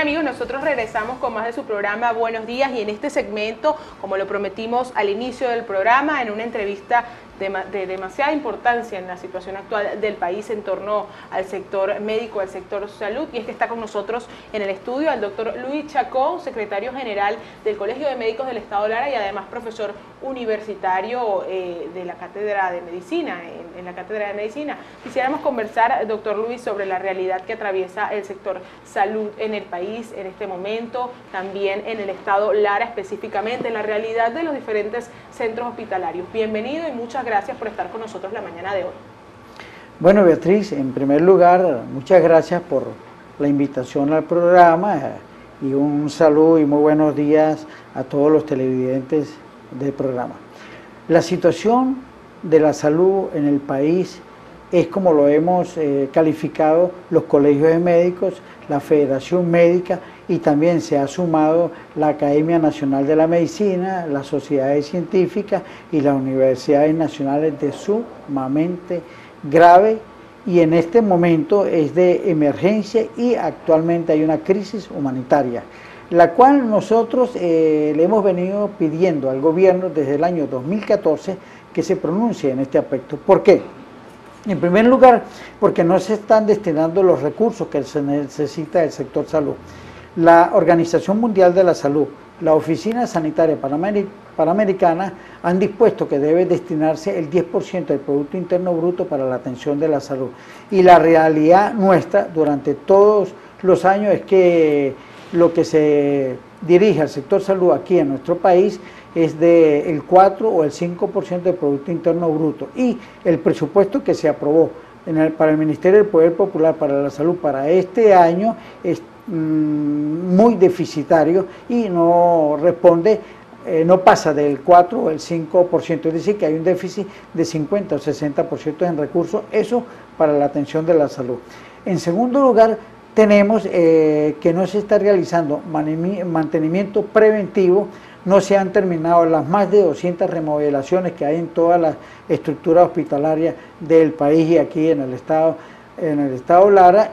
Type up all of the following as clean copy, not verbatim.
amigos, nosotros regresamos con más de su programa Buenos Días y en este segmento, como lo prometimos al inicio del programa, en una entrevista de demasiada importancia en la situación actual del país en torno al sector médico, al sector salud, y es que está con nosotros en el estudio el doctor Luis Chacón, secretario general del Colegio de Médicos del Estado Lara y además profesor universitario de la Cátedra de Medicina, en la Cátedra de Medicina. Quisiéramos conversar, doctor Luis, sobre la realidad que atraviesa el sector salud en el país en este momento, también en el Estado Lara específicamente, la realidad de los diferentes centros hospitalarios. Bienvenido y muchas gracias por estar con nosotros la mañana de hoy. Bueno, Beatriz, en primer lugar, muchas gracias por la invitación al programa y un saludo y muy buenos días a todos los televidentes del programa. La situación de la salud en el país es como lo hemos calificado los colegios de médicos, la Federación Médica y también se ha sumado la Academia Nacional de la Medicina, las sociedades científicas y las universidades nacionales de sumamente grave y en este momento es de emergencia y actualmente hay una crisis humanitaria, la cual nosotros le hemos venido pidiendo al gobierno desde el año 2014 que se pronuncie en este aspecto. ¿Por qué? En primer lugar, porque no se están destinando los recursos que se necesita del sector salud. La Organización Mundial de la Salud, la Oficina Sanitaria Panamericana han dispuesto que debe destinarse el 10% del Producto Interno Bruto para la atención de la salud. Y la realidad nuestra durante todos los años es que lo que se dirige al sector salud aquí en nuestro país es del 4 o el 5% del Producto Interno Bruto. Y el presupuesto que se aprobó para el Ministerio del Poder Popular para la Salud para este año es muy deficitario y no responde, no pasa del 4 o el 5%, es decir, que hay un déficit de 50 o 60% en recursos, eso para la atención de la salud. En segundo lugar, tenemos que no se está realizando mantenimiento preventivo, no se han terminado las más de 200 remodelaciones que hay en todas las estructuras hospitalarias del país y aquí en el estado Lara,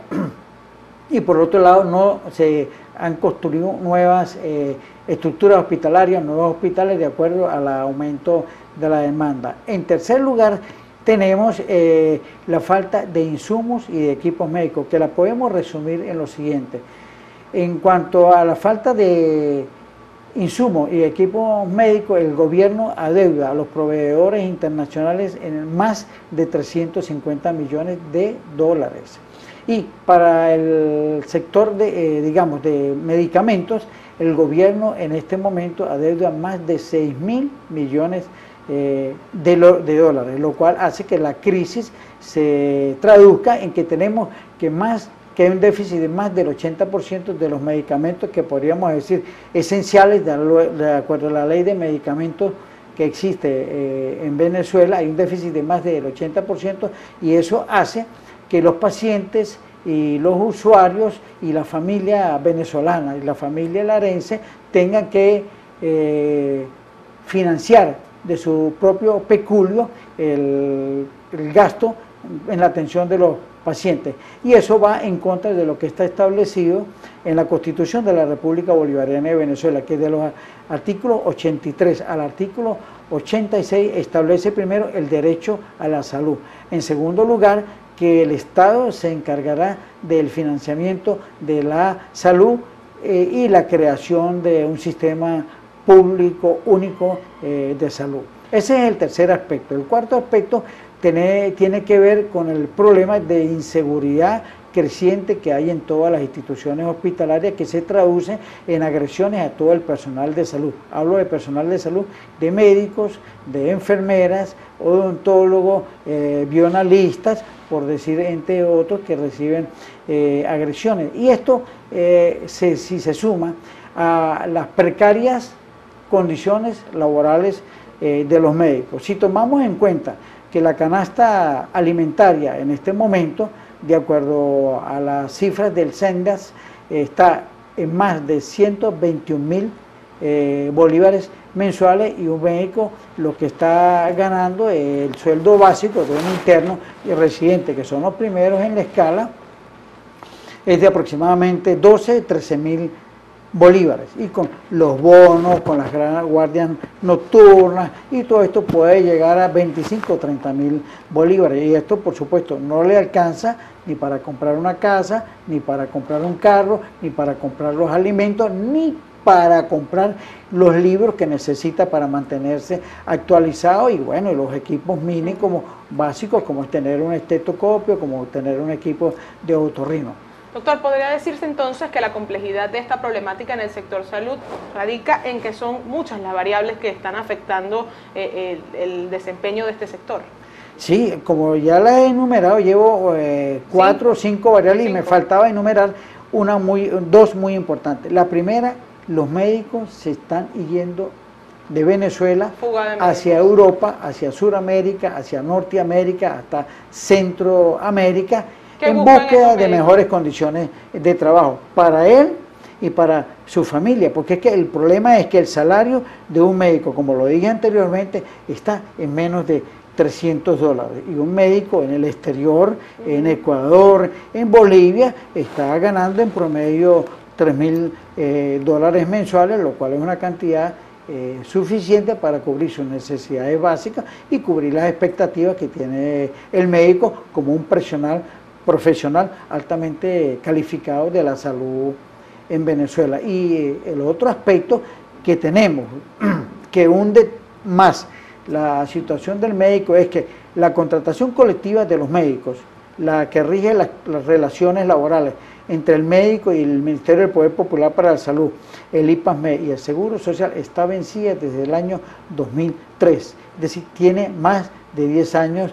y por otro lado no se han construido nuevas estructuras hospitalarias, nuevos hospitales de acuerdo al aumento de la demanda. En tercer lugar, tenemos la falta de insumos y de equipos médicos, que la podemos resumir en lo siguiente. En cuanto a la falta de insumos y equipos médicos, el gobierno adeuda a los proveedores internacionales en más de 350 millones de dólares. Y para el sector de medicamentos, el gobierno en este momento adeuda más de 6.000 millones de dólares, lo cual hace que la crisis se traduzca en que tenemos que hay un déficit de más del 80% de los medicamentos que podríamos decir esenciales de acuerdo a la ley de medicamentos que existe en Venezuela. Hay un déficit de más del 80% y eso hace que los pacientes y los usuarios y la familia venezolana y la familia larense tengan que financiar de su propio peculio el gasto en la atención de los pacientes. Y eso va en contra de lo que está establecido en la Constitución de la República Bolivariana de Venezuela, que de los artículos 83 al artículo 86 establece primero el derecho a la salud. En segundo lugar, que el Estado se encargará del financiamiento de la salud y la creación de un sistema público único de salud. Ese es el tercer aspecto. El cuarto aspecto tiene que ver con el problema de inseguridad creciente que hay en todas las instituciones hospitalarias, que se traduce en agresiones a todo el personal de salud. Hablo de personal de salud, de médicos, de enfermeras, odontólogos, bioanalistas, por decir entre otros, que reciben agresiones. Y esto si se suma a las precarias condiciones laborales de los médicos. Si tomamos en cuenta que la canasta alimentaria en este momento, de acuerdo a las cifras del SENDAS, está en más de 121.000 bolívares mensuales, y un médico lo que está ganando el sueldo básico de un interno y residente, que son los primeros en la escala, es de aproximadamente 13.000 bolívares, y con los bonos, con las guardias nocturnas y todo esto puede llegar a 25 o 30.000 bolívares, y esto por supuesto no le alcanza ni para comprar una casa, ni para comprar un carro, ni para comprar los alimentos, ni para comprar los libros que necesita para mantenerse actualizado, y bueno, y los equipos mini como básicos, como es tener un estetoscopio, como tener un equipo de otorrino. Doctor, ¿podría decirse entonces que la complejidad de esta problemática en el sector salud radica en que son muchas las variables que están afectando el desempeño de este sector? Sí, como ya las he enumerado, llevo 4 o 5 variables y me faltaba enumerar dos muy importantes. La primera, los médicos se están yendo de Venezuela hacia Europa, hacia Suramérica, hacia Norteamérica, hasta Centroamérica, en búsqueda de mejores condiciones de trabajo para él y para su familia, porque es que el problema es que el salario de un médico, como lo dije anteriormente, está en menos de $300, y un médico en el exterior, en Ecuador, en Bolivia, está ganando en promedio $3.000 mensuales, lo cual es una cantidad suficiente para cubrir sus necesidades básicas y cubrir las expectativas que tiene el médico como un profesional altamente calificado de la salud en Venezuela. Y el otro aspecto que tenemos, que hunde más la situación del médico, es que la contratación colectiva de los médicos, la que rige las relaciones laborales entre el médico y el Ministerio del Poder Popular para la Salud, el IPASME y el Seguro Social, está vencida desde el año 2003, es decir, tiene más de 10 años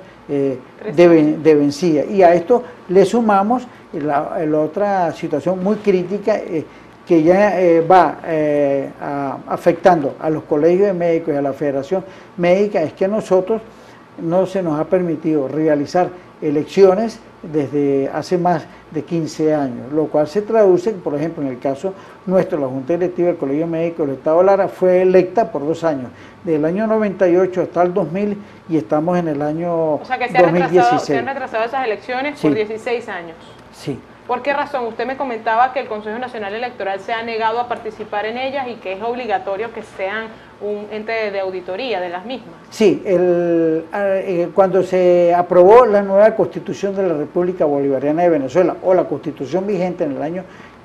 de vencida, y a esto le sumamos la otra situación muy crítica que ya va afectando a los colegios de médicos y a la Federación Médica, es que nosotros no se nos ha permitido realizar elecciones desde hace más de 15 años, lo cual se traduce, por ejemplo, en el caso nuestro, la Junta Directiva del Colegio Médico del Estado Lara fue electa por 2 años, del año 98 hasta el 2000, y estamos en el año 2016. Se han retrasado esas elecciones por 16 años. Sí. ¿Por qué razón? Usted me comentaba que el Consejo Nacional Electoral se ha negado a participar en ellas y que es obligatorio que sean un ente de auditoría de las mismas. Sí, cuando se aprobó la nueva Constitución de la República Bolivariana de Venezuela, o la Constitución vigente en el año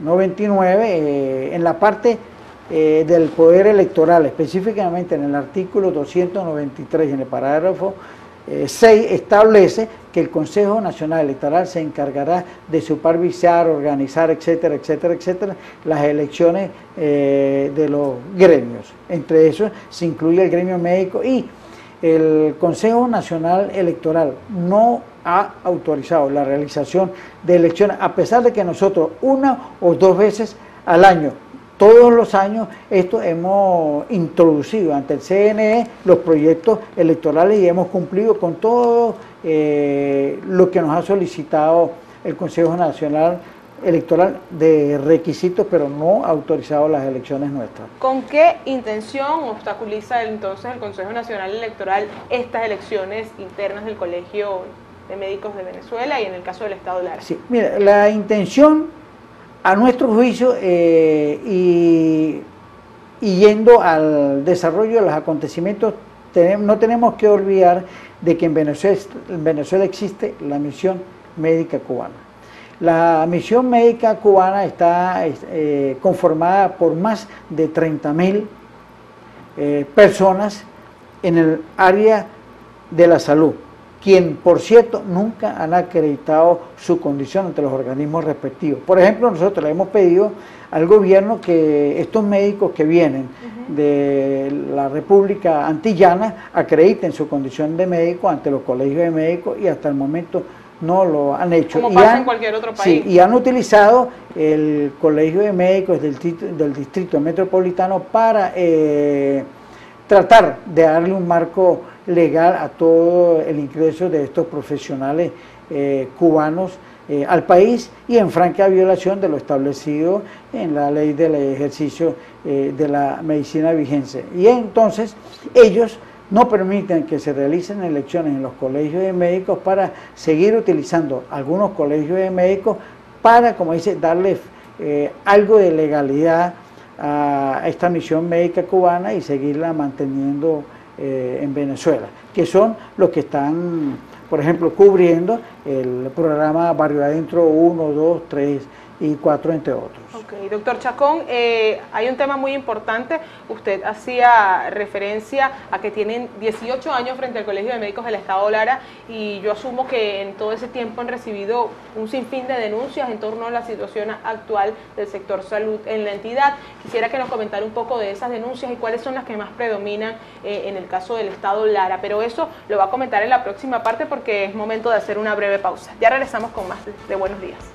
99, en la parte del poder electoral, específicamente en el artículo 293, en el parágrafo 6, establece que el Consejo Nacional Electoral se encargará de supervisar, organizar, etcétera, etcétera, etcétera, las elecciones de los gremios. Entre esos se incluye el gremio médico, y el Consejo Nacional Electoral no ha autorizado la realización de elecciones, a pesar de que nosotros 1 o 2 veces al año, todos los años, esto hemos introducido ante el CNE los proyectos electorales y hemos cumplido con todo lo que nos ha solicitado el Consejo Nacional Electoral de requisitos, pero no ha autorizado las elecciones nuestras. ¿Con qué intención obstaculiza entonces el Consejo Nacional Electoral estas elecciones internas del Colegio de Médicos de Venezuela y en el caso del Estado Lara? Sí, mira, la intención, a nuestro juicio, y yendo al desarrollo de los acontecimientos, no tenemos que olvidar de que en Venezuela existe la Misión Médica Cubana. La Misión Médica Cubana está conformada por más de 30.000 personas en el área de la salud, quien, por cierto, nunca han acreditado su condición ante los organismos respectivos. Por ejemplo, nosotros le hemos pedido al gobierno que estos médicos que vienen de la República Antillana acrediten su condición de médico ante los colegios de médicos, y hasta el momento no lo han hecho. Como pasa en cualquier otro país. Sí, y han utilizado el Colegio de Médicos del Distrito Metropolitano para tratar de darle un marco legal a todo el ingreso de estos profesionales cubanos al país, y en franca violación de lo establecido en la ley del ejercicio de la medicina vigente. Y entonces ellos no permiten que se realicen elecciones en los colegios de médicos para seguir utilizando algunos colegios de médicos para, como dice, darle algo de legalidad a esta misión médica cubana y seguirla manteniendo en Venezuela, que son los que están, por ejemplo, cubriendo el programa Barrio Adentro 1, 2, 3 y 4, entre otros. Ok, doctor Chacón, hay un tema muy importante. Usted hacía referencia a que tienen 18 años frente al Colegio de Médicos del Estado Lara, y yo asumo que en todo ese tiempo han recibido un sinfín de denuncias en torno a la situación actual del sector salud en la entidad. Quisiera que nos comentara un poco de esas denuncias y cuáles son las que más predominan en el caso del Estado Lara, pero eso lo va a comentar en la próxima parte porque es momento de hacer una breve pausa. Ya regresamos con más de Buenos Días.